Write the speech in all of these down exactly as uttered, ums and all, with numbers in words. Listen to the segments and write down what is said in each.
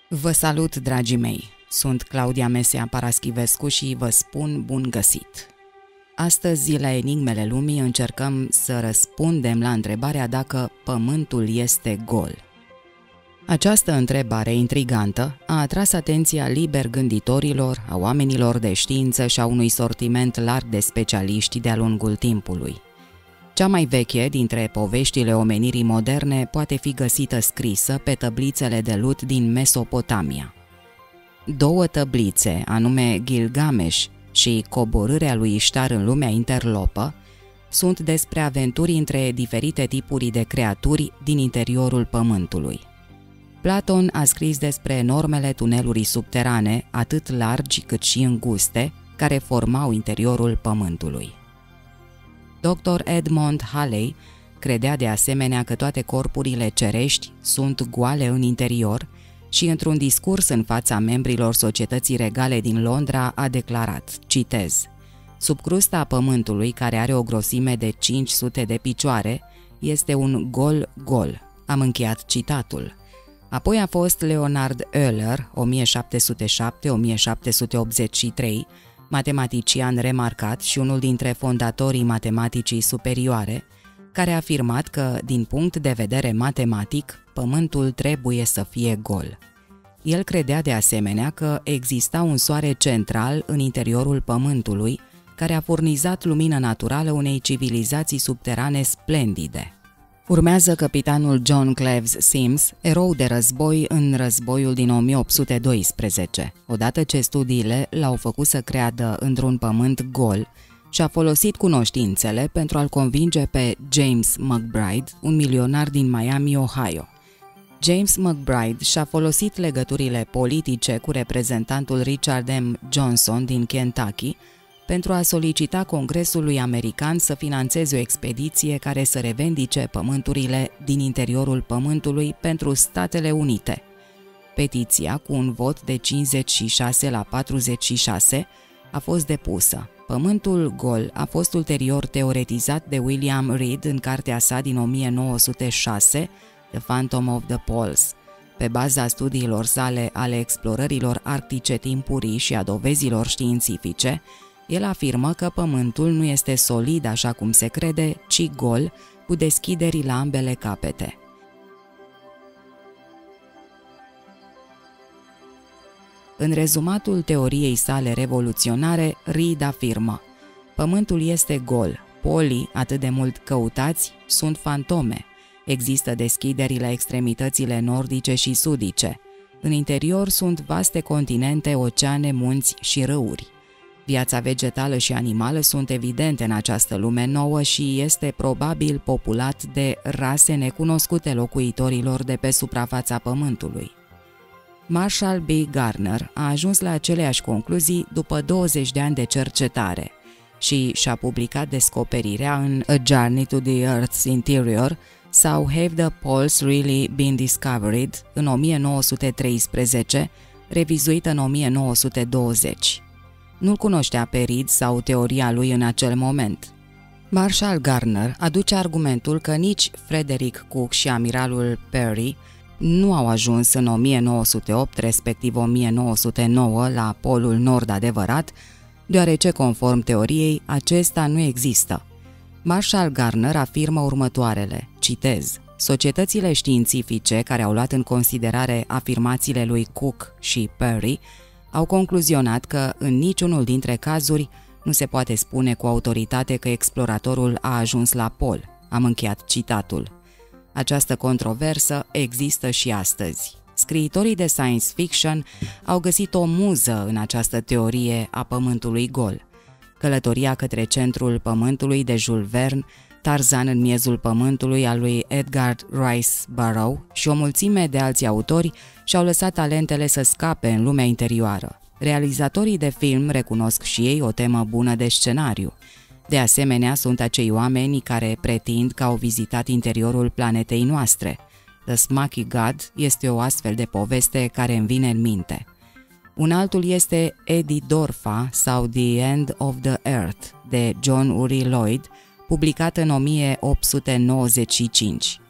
Vă salut, dragii mei! Sunt Claudia Mesea Paraschivescu și vă spun bun găsit! Astăzi, la Enigmele Lumii, încercăm să răspundem la întrebarea dacă Pământul este gol. Această întrebare intrigantă a atras atenția liber gânditorilor, a oamenilor de știință și a unui sortiment larg de specialiști de-a lungul timpului. Cea mai veche dintre poveștile omenirii moderne poate fi găsită scrisă pe tăblițele de lut din Mesopotamia. Două tăblițe, anume Gilgamesh și Coborârea lui Ishtar în lumea interlopă, sunt despre aventuri între diferite tipuri de creaturi din interiorul pământului. Platon a scris despre enormele tuneluri subterane, atât largi cât și înguste, care formau interiorul pământului. doctor Edmond Halley credea de asemenea că toate corpurile cerești sunt goale în interior și într-un discurs în fața membrilor Societății Regale din Londra a declarat, citez, "Sub crusta pământului, care are o grosime de cinci sute de picioare, este un gol gol." Am încheiat citatul. Apoi a fost Leonhard Euler, o mie șapte sute șapte - o mie șapte sute optzeci și trei, matematician remarcat și unul dintre fondatorii matematicii superioare, care a afirmat că, din punct de vedere matematic, Pământul trebuie să fie gol. El credea de asemenea că exista un soare central în interiorul Pământului, care a furnizat lumină naturală unei civilizații subterane splendide. Urmează capitanul John Cleves Sims, erou de război în războiul din o mie opt sute doisprezece, odată ce studiile l-au făcut să creadă într-un pământ gol și a folosit cunoștințele pentru a-l convinge pe James McBride, un milionar din Miami, Ohio. James McBride și-a folosit legăturile politice cu reprezentantul Richard M. Johnson din Kentucky pentru a solicita Congresului American să financeze o expediție care să revendice pământurile din interiorul Pământului pentru Statele Unite. Petiția, cu un vot de cincizeci și șase la patruzeci și șase, a fost depusă. Pământul gol a fost ulterior teoretizat de William Reed în cartea sa din o mie nouă sute șase, The Phantom of the Poles. Pe baza studiilor sale ale explorărilor arctice timpurii și a dovezilor științifice, el afirmă că Pământul nu este solid așa cum se crede, ci gol, cu deschideri la ambele capete. În rezumatul teoriei sale revoluționare, Reed afirmă: Pământul este gol, polii, atât de mult căutați, sunt fantome. Există deschideri la extremitățile nordice și sudice. În interior sunt vaste continente, oceane, munți și râuri. Viața vegetală și animală sunt evidente în această lume nouă și este probabil populat de rase necunoscute locuitorilor de pe suprafața Pământului. Marshall B. Gardner a ajuns la aceleași concluzii după douăzeci de ani de cercetare și și-a publicat descoperirea în A Journey to the Earth's Interior sau Have the Poles Really Been Discovered în o mie nouă sute treisprezece, revizuită în o mie nouă sute douăzeci. Nu-l cunoștea pe Reed sau teoria lui în acel moment. Marshall Gardner aduce argumentul că nici Frederick Cook și amiralul Peary nu au ajuns în o mie nouă sute opt, respectiv o mie nouă sute nouă, la polul nord adevărat, deoarece, conform teoriei, acesta nu există. Marshall Gardner afirmă următoarele, citez, "Societățile științifice care au luat în considerare afirmațiile lui Cook și Peary au concluzionat că, în niciunul dintre cazuri, nu se poate spune cu autoritate că exploratorul a ajuns la pol." Am încheiat citatul. Această controversă există și astăzi. Scriitorii de science fiction au găsit o muză în această teorie a Pământului gol. Călătoria către centrul Pământului de Jules Verne, Tarzan în miezul Pământului al lui Edgar Rice Burroughs și o mulțime de alți autori și-au lăsat talentele să scape în lumea interioară. Realizatorii de film recunosc și ei o temă bună de scenariu. De asemenea, sunt acei oameni care pretind că au vizitat interiorul planetei noastre. The Smoky God este o astfel de poveste care îmi vine în minte. Un altul este Eddie Dorfa sau The End of the Earth de John Uri Lloyd, publicat în o mie opt sute nouăzeci și cinci.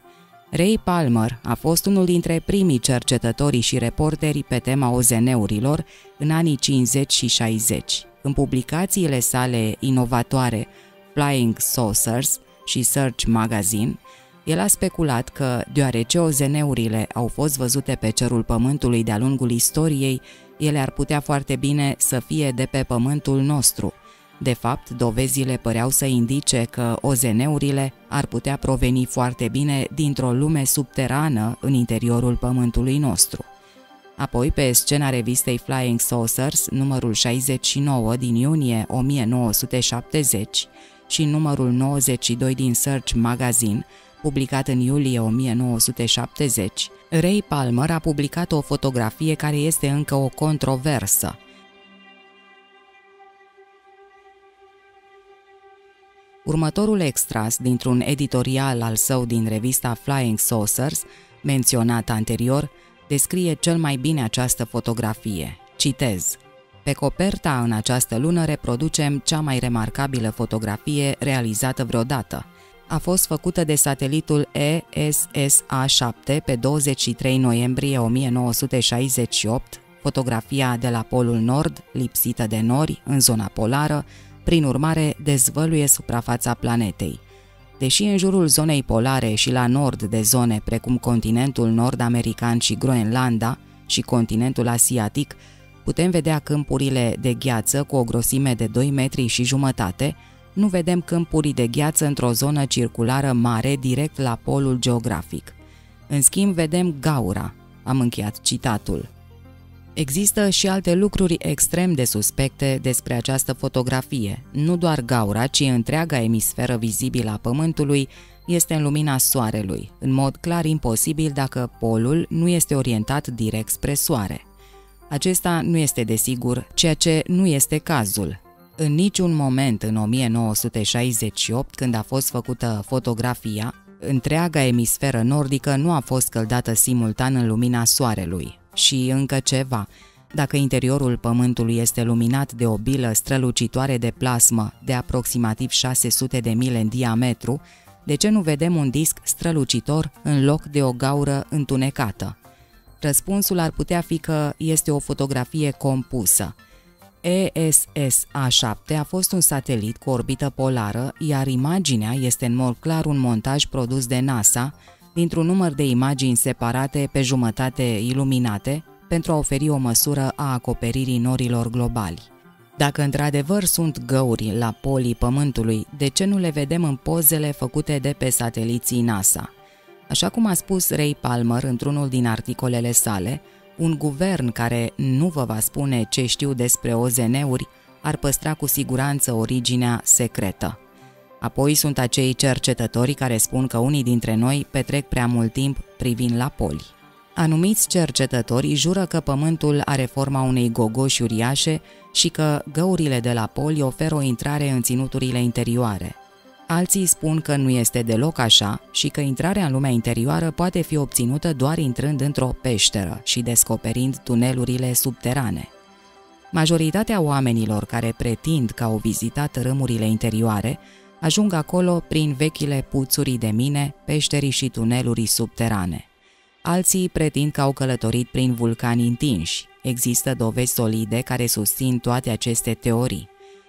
Ray Palmer a fost unul dintre primii cercetători și reporteri pe tema O Z N-urilor în anii cincizeci și șaizeci. În publicațiile sale inovatoare Flying Saucers și Search Magazine, el a speculat că, deoarece O Z N-urile au fost văzute pe cerul Pământului de-a lungul istoriei, ele ar putea foarte bine să fie de pe Pământul nostru. De fapt, dovezile păreau să indice că O Z N-urile ar putea proveni foarte bine dintr-o lume subterană în interiorul Pământului nostru. Apoi, pe scena revistei Flying Saucers, numărul șaizeci și nouă din iunie o mie nouă sute șaptezeci și numărul nouăzeci și doi din Search Magazine, publicat în iulie o mie nouă sute șaptezeci, Ray Palmer a publicat o fotografie care este încă o controversă. Următorul extras dintr-un editorial al său din revista Flying Saucers, menționat anterior, descrie cel mai bine această fotografie. Citez: "Pe coperta în această lună reproducem cea mai remarcabilă fotografie realizată vreodată. A fost făcută de satelitul E S S A șapte pe douăzeci și trei noiembrie o mie nouă sute șaizeci și opt, fotografia de la Polul Nord, lipsită de nori, în zona polară, prin urmare dezvăluie suprafața planetei. Deși în jurul zonei polare și la nord de zone precum continentul nord-american și Groenlanda și continentul asiatic, putem vedea câmpurile de gheață cu o grosime de doi metri și jumătate, nu vedem câmpuri de gheață într-o zonă circulară mare direct la polul geografic. În schimb, vedem gaura." Am încheiat citatul. Există și alte lucruri extrem de suspecte despre această fotografie. Nu doar gaura, ci întreaga emisferă vizibilă a Pământului este în lumina Soarelui, în mod clar imposibil dacă polul nu este orientat direct spre Soare. Acesta nu este desigur, ceea ce nu este cazul. În niciun moment în o mie nouă sute șaizeci și opt, când a fost făcută fotografia, întreaga emisferă nordică nu a fost scăldată simultan în lumina Soarelui. Și încă ceva, dacă interiorul Pământului este luminat de o bilă strălucitoare de plasmă de aproximativ șase sute de mile în diametru, de ce nu vedem un disc strălucitor în loc de o gaură întunecată? Răspunsul ar putea fi că este o fotografie compusă. E S S A șapte a fost un satelit cu orbită polară, iar imaginea este în mod clar un montaj produs de NASA dintr-un număr de imagini separate pe jumătate iluminate pentru a oferi o măsură a acoperirii norilor globali. Dacă într-adevăr sunt găuri la polii Pământului, de ce nu le vedem în pozele făcute de pe sateliții NASA? Așa cum a spus Ray Palmer într-unul din articolele sale, un guvern care nu vă va spune ce știu despre O Z N-uri ar păstra cu siguranță originea secretă. Apoi sunt acei cercetători care spun că unii dintre noi petrec prea mult timp privind la poli. Anumiți cercetători jură că Pământul are forma unei gogoși uriașe și că găurile de la poli oferă o intrare în ținuturile interioare. Alții spun că nu este deloc așa și că intrarea în lumea interioară poate fi obținută doar intrând într-o peșteră și descoperind tunelurile subterane. Majoritatea oamenilor care pretind că au vizitat râmurile interioare ajung acolo prin vechile puțuri de mine, peșteri și tuneluri subterane. Alții pretind că au călătorit prin vulcani întinși. Există dovezi solide care susțin toate aceste teorii.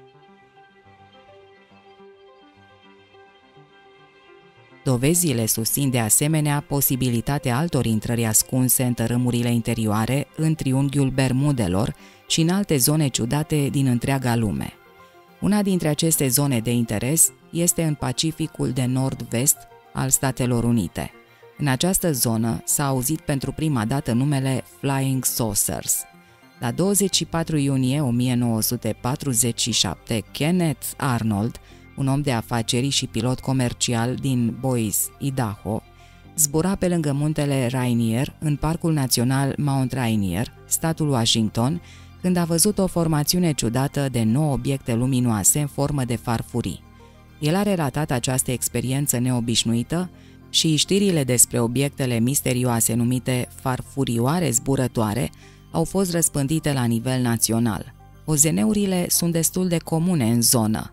Dovezile susțin de asemenea posibilitatea altor intrări ascunse în tărâmurile interioare, în triunghiul Bermudelor și în alte zone ciudate din întreaga lume. Una dintre aceste zone de interes este în Pacificul de nord-vest al Statelor Unite. În această zonă s-a auzit pentru prima dată numele Flying Saucers. La douăzeci și patru iunie o mie nouă sute patruzeci și șapte, Kenneth Arnold, un om de afaceri și pilot comercial din Boise, Idaho, zbura pe lângă muntele Rainier, în Parcul Național Mount Rainier, statul Washington, când a văzut o formațiune ciudată de nouă obiecte luminoase în formă de farfurii. El a relatat această experiență neobișnuită și știrile despre obiectele misterioase numite farfurioare zburătoare au fost răspândite la nivel național. O Z N-urile sunt destul de comune în zonă.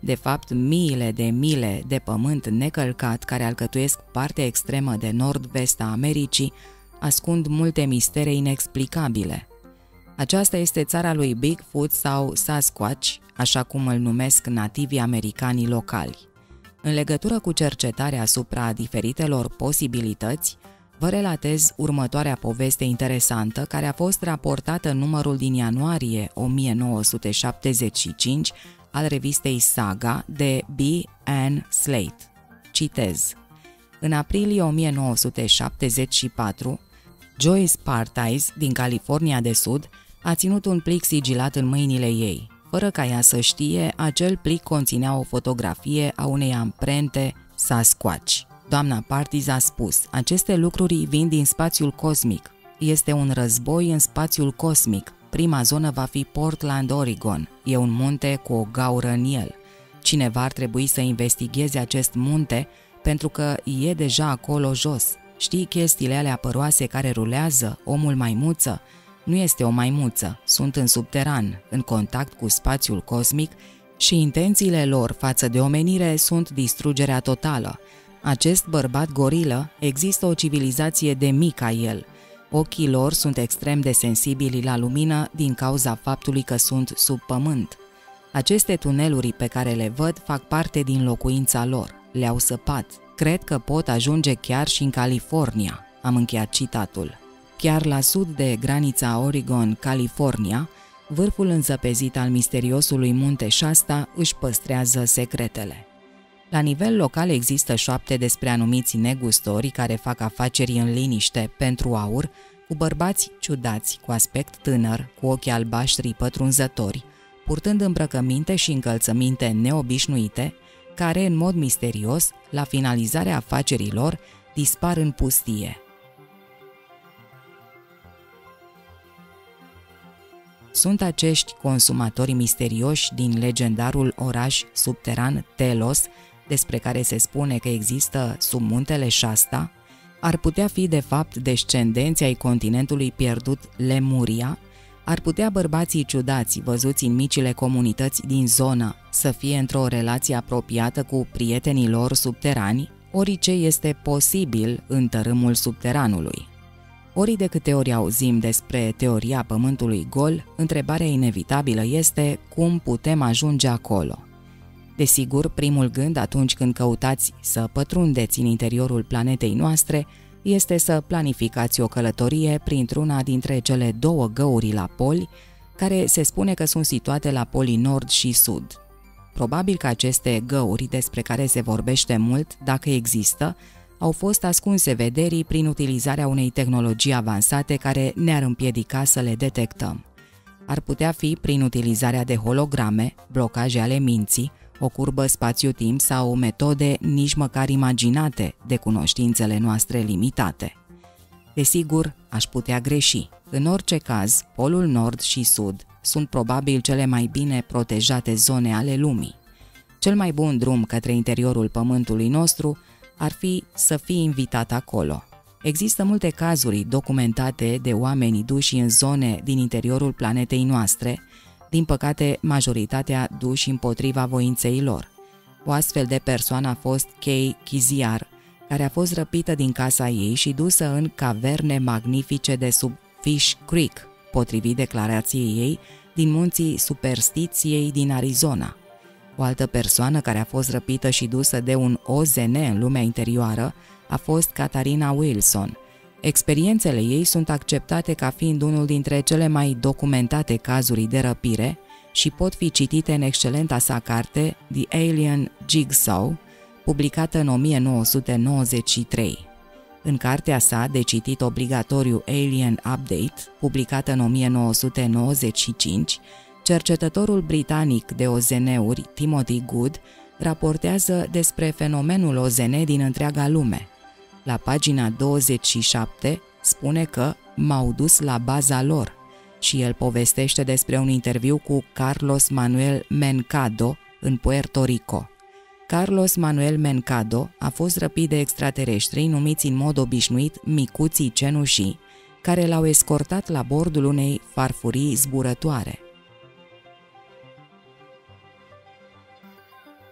De fapt, miile de mile de pământ necălcat care alcătuiesc partea extremă de nord-vest a Americii ascund multe mistere inexplicabile. Aceasta este țara lui Bigfoot sau Sasquatch, așa cum îl numesc nativii americani locali. În legătură cu cercetarea asupra diferitelor posibilități, vă relatez următoarea poveste interesantă care a fost raportată în numărul din ianuarie o mie nouă sute șaptezeci și cinci al revistei Saga de B. Ann Slate. Citez. În aprilie o mie nouă sute șaptezeci și patru, Joyce Partice din California de Sud a ținut un plic sigilat în mâinile ei. Fără ca ea să știe, acel plic conținea o fotografie a unei amprente Sasquatch. Doamna Partice a spus, aceste lucruri vin din spațiul cosmic. Este un război în spațiul cosmic. Prima zonă va fi Portland, Oregon. E un munte cu o gaură în el. Cineva ar trebui să investigheze acest munte pentru că e deja acolo jos. Știi chestiile alea păroase care rulează, omul maimuță? Nu este o maimuță, sunt în subteran, în contact cu spațiul cosmic și intențiile lor față de omenire sunt distrugerea totală. Acest bărbat gorilă, există o civilizație de mii ca el. Ochii lor sunt extrem de sensibili la lumină din cauza faptului că sunt sub pământ. Aceste tuneluri pe care le văd fac parte din locuința lor. Le-au săpat. Cred că pot ajunge chiar și în California. Am încheiat citatul. Chiar la sud de granița Oregon-California, vârful înzăpezit al misteriosului munte Shasta își păstrează secretele. La nivel local există șoapte despre anumiți negustori care fac afaceri în liniște pentru aur, cu bărbați ciudați, cu aspect tânăr, cu ochi albaștri pătrunzători, purtând îmbrăcăminte și încălțăminte neobișnuite, care, în mod misterios, la finalizarea afacerilor, dispar în pustie. Sunt acești consumatori misterioși din legendarul oraș subteran Telos, despre care se spune că există sub muntele Shasta, ar putea fi de fapt descendenți ai continentului pierdut Lemuria, ar putea bărbații ciudați văzuți în micile comunități din zonă să fie într-o relație apropiată cu prietenii lor subterani, orice este posibil în tărâmul subteranului. Ori de câte ori auzim despre teoria pământului gol, întrebarea inevitabilă este cum putem ajunge acolo. Desigur, primul gând atunci când căutați să pătrundeți în interiorul planetei noastre este să planificați o călătorie printr-una dintre cele două găuri la poli, care se spune că sunt situate la polii nord și sud. Probabil că aceste găuri, despre care se vorbește mult, dacă există, au fost ascunse vederii prin utilizarea unei tehnologii avansate care ne-ar împiedica să le detectăm. Ar putea fi prin utilizarea de holograme, blocaje ale minții, o curbă spațiu-timp sau metode nici măcar imaginate de cunoștințele noastre limitate. Desigur, aș putea greși. În orice caz, polul nord și sud sunt probabil cele mai bine protejate zone ale lumii. Cel mai bun drum către interiorul pământului nostru ar fi să fii invitat acolo. Există multe cazuri documentate de oameni duși în zone din interiorul planetei noastre, din păcate majoritatea duși împotriva voinței lor. O astfel de persoană a fost Kay Kiziar, care a fost răpită din casa ei și dusă în caverne magnifice de sub Fish Creek, potrivit declarației ei, din munții Superstiției din Arizona. O altă persoană care a fost răpită și dusă de un O Z N în lumea interioară a fost Katarina Wilson. Experiențele ei sunt acceptate ca fiind unul dintre cele mai documentate cazuri de răpire și pot fi citite în excelenta sa carte The Alien Jigsaw, publicată în o mie nouă sute nouăzeci și trei. În cartea sa de citit obligatoriu Alien Update, publicată în o mie nouă sute nouăzeci și cinci, cercetătorul britanic de O Z N-uri Timothy Good raportează despre fenomenul O Z N din întreaga lume. La pagina douăzeci și șapte spune că m-au dus la baza lor și el povestește despre un interviu cu Carlos Manuel Mencado în Puerto Rico. Carlos Manuel Mencado a fost răpit de extraterestri numiți în mod obișnuit micuții cenușii, care l-au escortat la bordul unei farfurii zburătoare.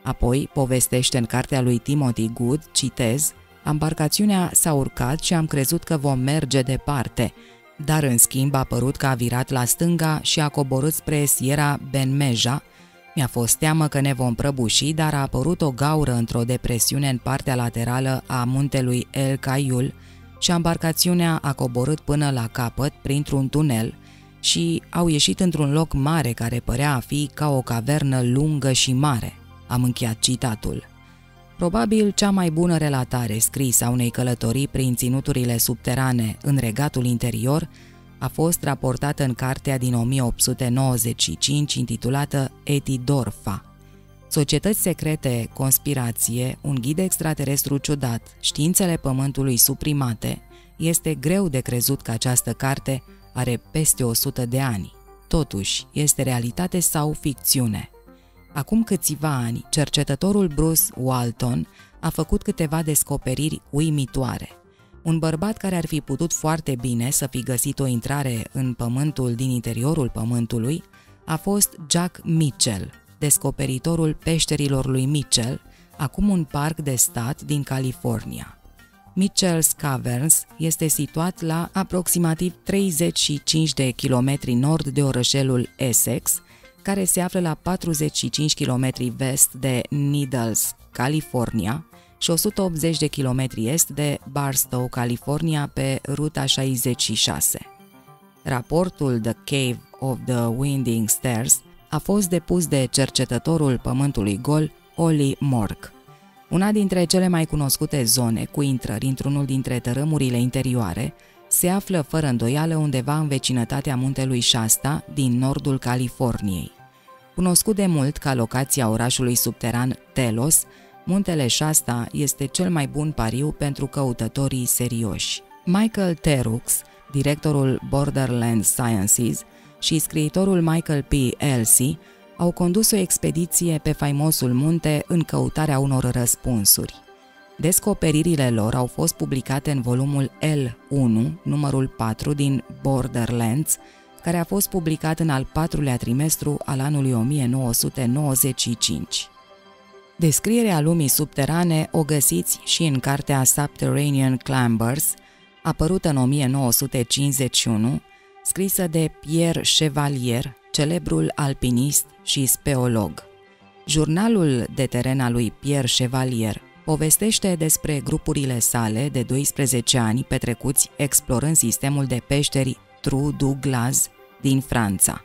Apoi povestește în cartea lui Timothy Good, citez, "Ambarcațiunea s-a urcat și am crezut că vom merge departe, dar în schimb a părut că a virat la stânga și a coborât spre Sierra Benmeja. Mi-a fost teamă că ne vom prăbuși, dar a apărut o gaură într-o depresiune în partea laterală a muntelui El Cayul și ambarcațiunea a coborât până la capăt printr-un tunel și au ieșit într-un loc mare care părea a fi ca o cavernă lungă și mare." Am încheiat citatul. Probabil cea mai bună relatare scrisă a unei călătorii prin ținuturile subterane în Regatul Interior a fost raportată în cartea din o mie opt sute nouăzeci și cinci intitulată Etidorfa. Societăți secrete, conspirație, un ghid extraterestru ciudat, științele pământului suprimate, este greu de crezut că această carte are peste o sută de ani. Totuși, este realitate sau ficțiune? Acum câțiva ani, cercetătorul Bruce Walton a făcut câteva descoperiri uimitoare. Un bărbat care ar fi putut foarte bine să fi găsit o intrare în pământul din interiorul pământului a fost Jack Mitchell, descoperitorul peșterilor lui Mitchell, acum un parc de stat din California. Mitchell's Caverns este situat la aproximativ treizeci și cinci de kilometri nord de orășelul Essex, care se află la patruzeci și cinci kilometri vest de Needles, California, și o sută optzeci de kilometri est de Barstow, California, pe ruta șaizeci și șase. Raportul The Cave of the Winding Stairs a fost depus de cercetătorul pământului gol, Ollie Mork. Una dintre cele mai cunoscute zone cu intrări într-unul dintre tărâmurile interioare se află fără îndoială undeva în vecinătatea muntelui Shasta din nordul Californiei. Cunoscut de mult ca locația orașului subteran Telos, muntele Shasta este cel mai bun pariu pentru căutătorii serioși. Michael Terux, directorul Borderland Sciences, și scriitorul Michael P. Elsey au condus o expediție pe faimosul munte în căutarea unor răspunsuri. Descoperirile lor au fost publicate în volumul L unu, numărul patru din Borderlands, care a fost publicat în al patrulea trimestru al anului o mie nouă sute nouăzeci și cinci. Descrierea lumii subterane o găsiți și în cartea Subterranean Climbers, apărută în o mie nouă sute cincizeci și unu, scrisă de Pierre Chevalier, celebrul alpinist și speolog. Jurnalul de teren al lui Pierre Chevalier povestește despre grupurile sale de doisprezece ani petrecuți explorând sistemul de peșteri Trou du Glaz din Franța.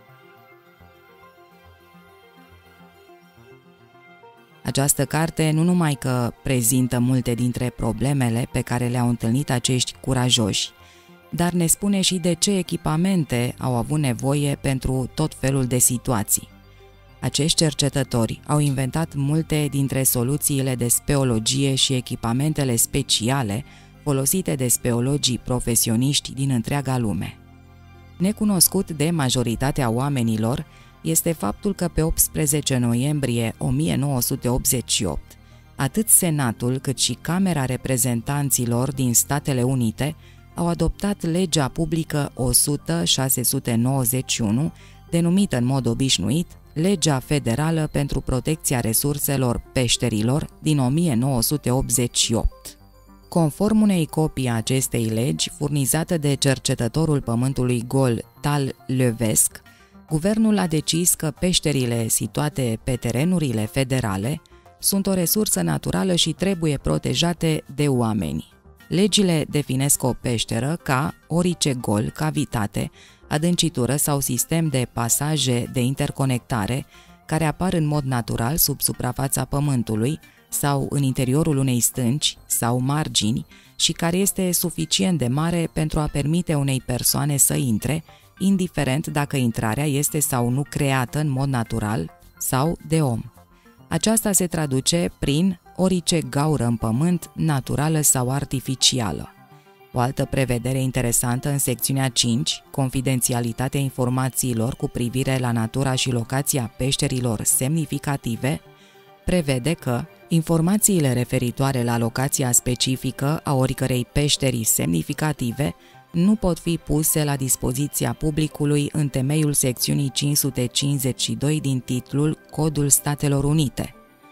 Această carte nu numai că prezintă multe dintre problemele pe care le-au întâlnit acești curajoși, dar ne spune și de ce echipamente au avut nevoie pentru tot felul de situații. Acești cercetători au inventat multe dintre soluțiile de speologie și echipamentele speciale folosite de speologii profesioniști din întreaga lume. Necunoscut de majoritatea oamenilor este faptul că pe optsprezece noiembrie o mie nouă sute optzeci și opt, atât Senatul cât și Camera Reprezentanților din Statele Unite au adoptat legea publică o sută șase sute nouăzeci și unu, denumită în mod obișnuit Legea Federală pentru Protecția Resurselor Peșterilor din o mie nouă sute optzeci și opt. Conform unei copii a acestei legi, furnizată de cercetătorul pământului gol Tal Levesque, guvernul a decis că peșterile situate pe terenurile federale sunt o resursă naturală și trebuie protejate de oameni. Legile definesc o peșteră ca orice gol, cavitate, adâncitură sau sistem de pasaje de interconectare care apar în mod natural sub suprafața pământului sau în interiorul unei stânci sau margini și care este suficient de mare pentru a permite unei persoane să intre, indiferent dacă intrarea este sau nu creată în mod natural sau de om. Aceasta se traduce prin orice gaură în pământ, naturală sau artificială. O altă prevedere interesantă în secțiunea cinci, confidențialitatea informațiilor cu privire la natura și locația peșterilor semnificative, prevede că informațiile referitoare la locația specifică a oricărei peșteri semnificative nu pot fi puse la dispoziția publicului în temeiul secțiunii cinci sute cincizeci și doi din titlul Codul Statelor Unite.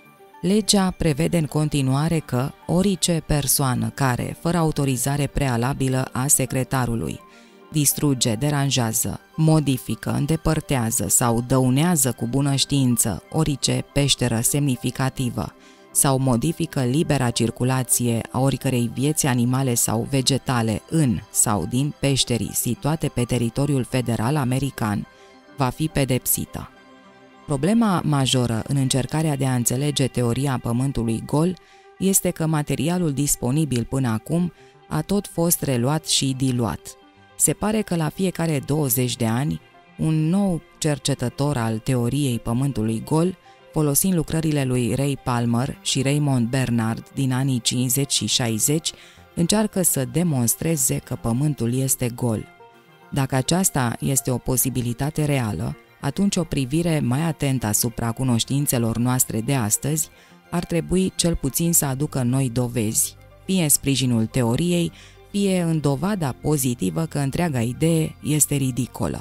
Legea prevede în continuare că orice persoană care, fără autorizare prealabilă a secretarului, distruge, deranjează, modifică, îndepărtează sau dăunează cu bună știință orice peșteră semnificativă sau modifică libera circulație a oricărei vieți animale sau vegetale în sau din peșterii situate pe teritoriul federal american, va fi pedepsită. Problema majoră în încercarea de a înțelege teoria pământului gol este că materialul disponibil până acum a tot fost reluat și diluat. Se pare că la fiecare douăzeci de ani, un nou cercetător al teoriei pământului gol, folosind lucrările lui Ray Palmer și Raymond Bernard din anii cincizeci și șaizeci, încearcă să demonstreze că pământul este gol. Dacă aceasta este o posibilitate reală, atunci o privire mai atentă asupra cunoștințelor noastre de astăzi ar trebui cel puțin să aducă noi dovezi, fie în sprijinul teoriei, fie în dovada pozitivă că întreaga idee este ridicolă.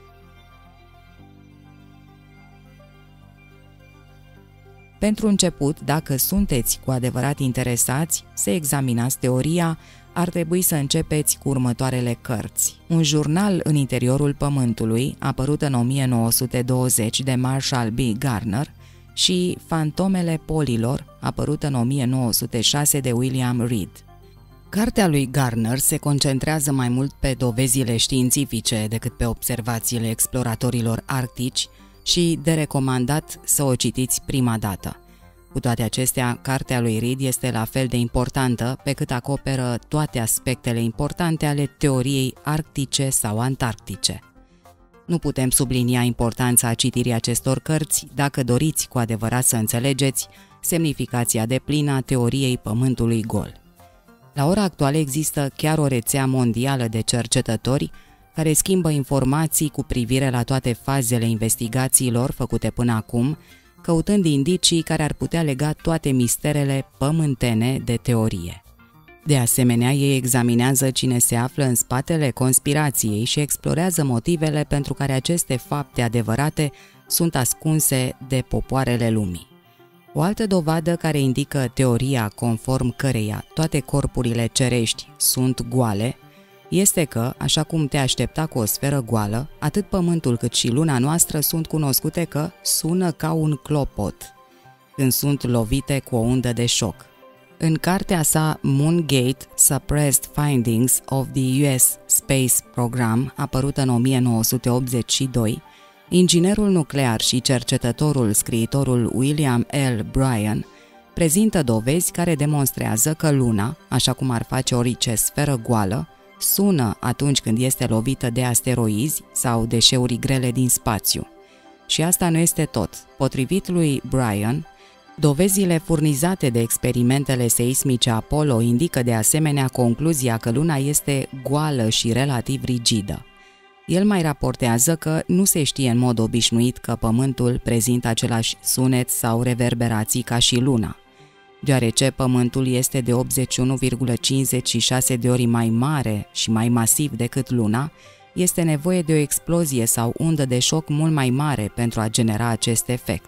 Pentru început, dacă sunteți cu adevărat interesați să examinați teoria, ar trebui să începeți cu următoarele cărți. Un jurnal în interiorul Pământului, apărut în o mie nouă sute douăzeci de Marshall B. Garner, și Fantomele polilor, apărut în o mie nouă sute șase de William Reed. Cartea lui Garner se concentrează mai mult pe dovezile științifice decât pe observațiile exploratorilor arctici și de recomandat să o citiți prima dată. Cu toate acestea, cartea lui Reed este la fel de importantă pe cât acoperă toate aspectele importante ale teoriei arctice sau antarctice. Nu putem sublinia importanța citirii acestor cărți dacă doriți cu adevărat să înțelegeți semnificația deplină a teoriei pământului gol. La ora actuală există chiar o rețea mondială de cercetători care schimbă informații cu privire la toate fazele investigațiilor făcute până acum, căutând indicii care ar putea lega toate misterele pământene de teorie. De asemenea, ei examinează cine se află în spatele conspirației și explorează motivele pentru care aceste fapte adevărate sunt ascunse de popoarele lumii. O altă dovadă care indică teoria conform căreia toate corpurile cerești sunt goale este că, așa cum te aștepta cu o sferă goală, atât Pământul cât și Luna noastră sunt cunoscute că sună ca un clopot când sunt lovite cu o undă de șoc. În cartea sa Moongate, Suppressed Findings of the U S Space Program, apărută în o mie nouă sute optzeci și doi, inginerul nuclear și cercetătorul scriitorul William L. Bryan prezintă dovezi care demonstrează că Luna, așa cum ar face orice sferă goală, sună atunci când este lovită de asteroizi sau deșeuri grele din spațiu. Și asta nu este tot. Potrivit lui Bryan, dovezile furnizate de experimentele seismice Apollo indică de asemenea concluzia că Luna este goală și relativ rigidă. El mai raportează că nu se știe în mod obișnuit că Pământul prezintă același sunet sau reverberații ca și Luna. Deoarece Pământul este de optzeci și unu virgulă cincizeci și șase de ori mai mare și mai masiv decât Luna, este nevoie de o explozie sau undă de șoc mult mai mare pentru a genera acest efect.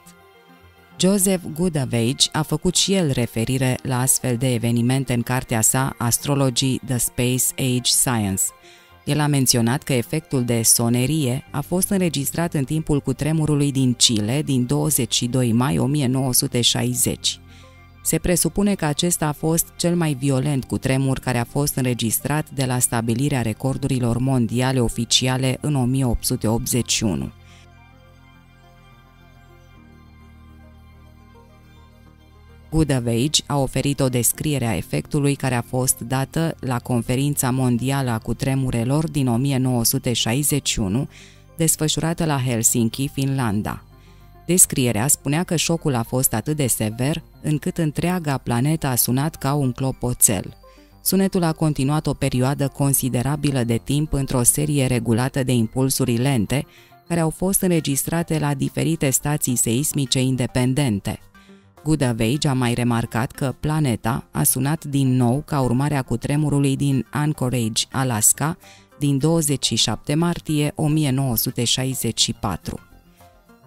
Joseph Goodavage a făcut și el referire la astfel de evenimente în cartea sa Astrology, the Space Age Science. El a menționat că efectul de sonerie a fost înregistrat în timpul cutremurului din Chile din douăzeci și doi mai o mie nouă sute șaizeci. Se presupune că acesta a fost cel mai violent cutremur care a fost înregistrat de la stabilirea recordurilor mondiale oficiale în o mie opt sute optzeci și unu. Goodavage a oferit o descriere a efectului care a fost dată la Conferința Mondială a Cutremurelor din o mie nouă sute șaizeci și unu, desfășurată la Helsinki, Finlanda. Descrierea spunea că șocul a fost atât de sever încât întreaga planetă a sunat ca un clopoțel. Sunetul a continuat o perioadă considerabilă de timp într-o serie regulată de impulsuri lente care au fost înregistrate la diferite stații seismice independente. Goodavage a mai remarcat că planeta a sunat din nou ca urmare a cutremurului din Anchorage, Alaska, din douăzeci și șapte martie o mie nouă sute șaizeci și patru.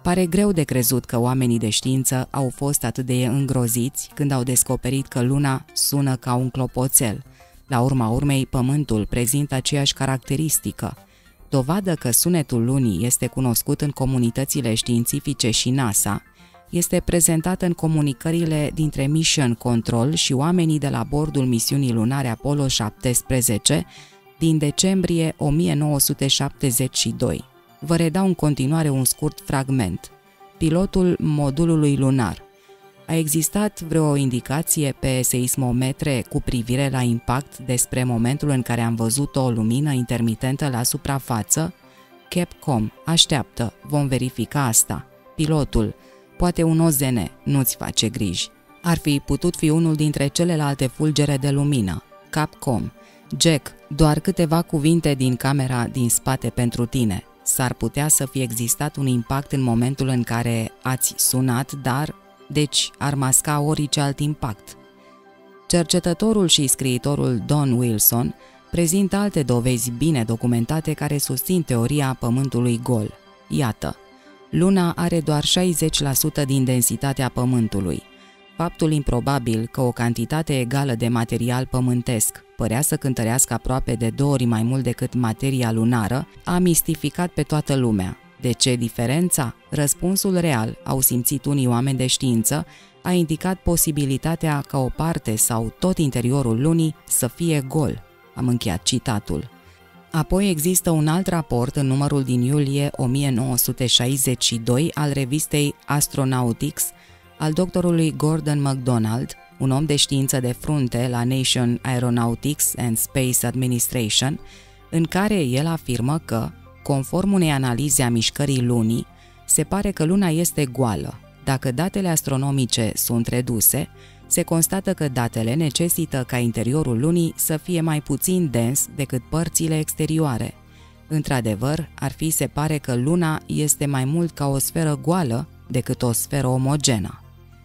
Pare greu de crezut că oamenii de știință au fost atât de îngroziți când au descoperit că Luna sună ca un clopoțel. La urma urmei, Pământul prezintă aceeași caracteristică. Dovadă că sunetul Lunii este cunoscut în comunitățile științifice și NASA este prezentată în comunicările dintre Mission Control și oamenii de la bordul misiunii lunare Apollo șaptesprezece din decembrie o mie nouă sute șaptezeci și doi. Vă redau în continuare un scurt fragment. Pilotul modulului lunar. A existat vreo indicație pe seismometre cu privire la impact despre momentul în care am văzut o lumină intermitentă la suprafață? Capcom, așteaptă, vom verifica asta. Pilotul, poate un O Z N, nu-ți face griji. Ar fi putut fi unul dintre celelalte fulgere de lumină. Capcom, Jack, doar câteva cuvinte din camera din spate pentru tine. S-ar putea să fie existat un impact în momentul în care ați sunat, dar, deci, ar masca orice alt impact. Cercetătorul și scriitorul Don Wilson prezintă alte dovezi bine documentate care susțin teoria Pământului gol. Iată, Luna are doar șaizeci la sută din densitatea Pământului. Faptul improbabil că o cantitate egală de material pământesc părea să cântărească aproape de două ori mai mult decât materia lunară a mistificat pe toată lumea. De ce diferența? Răspunsul real, au simțit unii oameni de știință, a indicat posibilitatea ca o parte sau tot interiorul Lunii să fie gol. Am încheiat citatul. Apoi există un alt raport în numărul din iulie o mie nouă sute șaizeci și doi al revistei Astronautics al doctorului Gordon MacDonald, un om de știință de frunte la National Aeronautics and Space Administration, în care el afirmă că, conform unei analize a mișcării Lunii, se pare că Luna este goală. Dacă datele astronomice sunt reduse, se constată că datele necesită ca interiorul Lunii să fie mai puțin dens decât părțile exterioare. Într-adevăr, ar fi se pare că Luna este mai mult ca o sferă goală decât o sferă omogenă.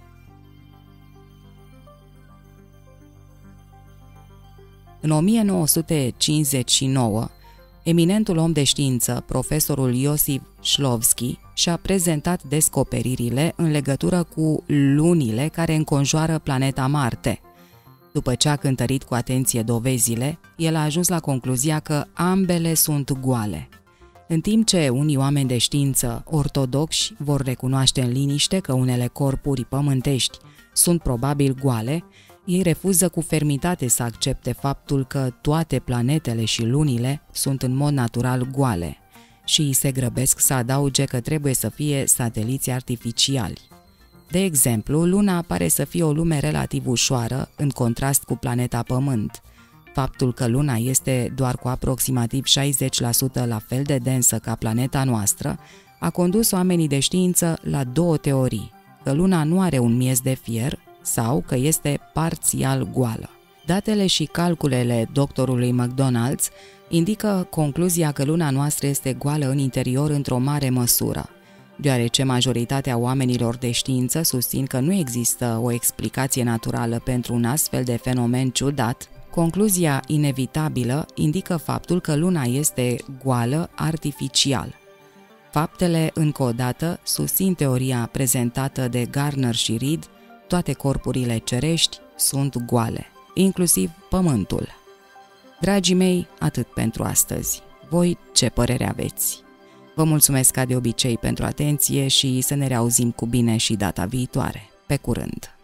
În o mie nouă sute cincizeci și nouă, eminentul om de știință, profesorul Iosif Shklovsky, și-a prezentat descoperirile în legătură cu lunile care înconjoară planeta Marte. După ce a cântărit cu atenție dovezile, el a ajuns la concluzia că ambele sunt goale. În timp ce unii oameni de știință ortodoxi vor recunoaște în liniște că unele corpuri pământești sunt probabil goale, ei refuză cu fermitate să accepte faptul că toate planetele și lunile sunt în mod natural goale și îi se grăbesc să adauge că trebuie să fie sateliți artificiali. De exemplu, Luna pare să fie o lume relativ ușoară, în contrast cu planeta Pământ. Faptul că Luna este doar cu aproximativ șaizeci la sută la fel de densă ca planeta noastră a condus oamenii de știință la două teorii, că Luna nu are un miez de fier sau că este parțial goală. Datele și calculele doctorului McDonald's indică concluzia că Luna noastră este goală în interior într-o mare măsură. Deoarece majoritatea oamenilor de știință susțin că nu există o explicație naturală pentru un astfel de fenomen ciudat, concluzia inevitabilă indică faptul că Luna este goală artificial. Faptele, încă o dată, susțin teoria prezentată de Garner și Reed: toate corpurile cerești sunt goale, inclusiv Pământul. Dragii mei, atât pentru astăzi. Voi ce părere aveți? Vă mulțumesc ca de obicei pentru atenție și să ne reauzim cu bine și data viitoare. Pe curând!